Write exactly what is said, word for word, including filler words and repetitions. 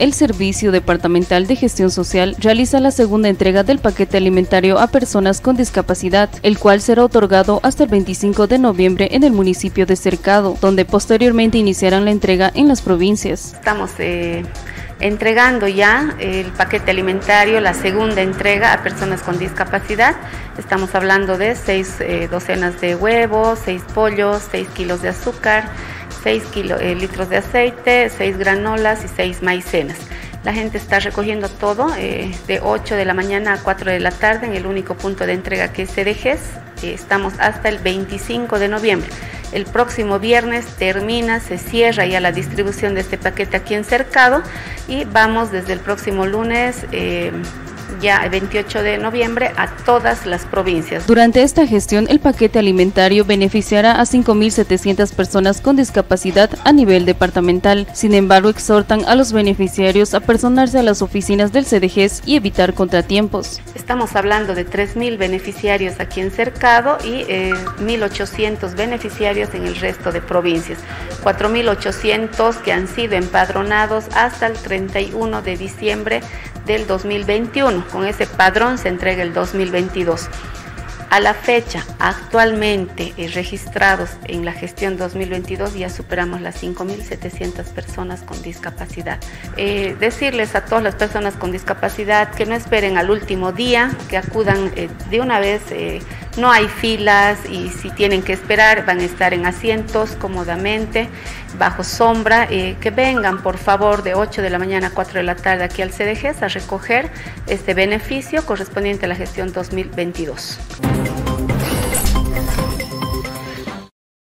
El Servicio Departamental de Gestión Social realiza la segunda entrega del paquete alimentario a personas con discapacidad, el cual será otorgado hasta el veinticinco de noviembre en el municipio de Cercado, donde posteriormente iniciarán la entrega en las provincias. Estamos eh, entregando ya el paquete alimentario, la segunda entrega a personas con discapacidad. Estamos hablando de seis eh, docenas de huevos, seis pollos, seis kilos de azúcar, seis kilo, eh, litros de aceite, seis granolas y seis maicenas. La gente está recogiendo todo eh, de ocho de la mañana a cuatro de la tarde en el único punto de entrega que es C D G S. Eh, estamos hasta el veinticinco de noviembre. El próximo viernes termina, se cierra ya la distribución de este paquete aquí en Cercado y vamos desde el próximo lunes, eh, ya el veintiocho de noviembre, a todas las provincias. Durante esta gestión, el paquete alimentario beneficiará a cinco mil setecientas personas con discapacidad a nivel departamental. Sin embargo, exhortan a los beneficiarios a personarse a las oficinas del C D G S y evitar contratiempos. Estamos hablando de tres mil beneficiarios aquí en Cercado y eh, mil ochocientos beneficiarios en el resto de provincias. cuatro mil ochocientos que han sido empadronados hasta el treinta y uno de diciembre del dos mil veintiuno. Con ese padrón se entrega el dos mil veintidós. A la fecha, actualmente eh, registrados en la gestión dos mil veintidós, ya superamos las cinco mil setecientas personas con discapacidad. Eh, decirles a todas las personas con discapacidad que no esperen al último día, que acudan eh, de una vez, eh, no hay filas y si tienen que esperar van a estar en asientos cómodamente, bajo sombra, eh, que vengan por favor de ocho de la mañana a cuatro de la tarde aquí al C D G S a recoger este beneficio correspondiente a la gestión dos mil veintidós.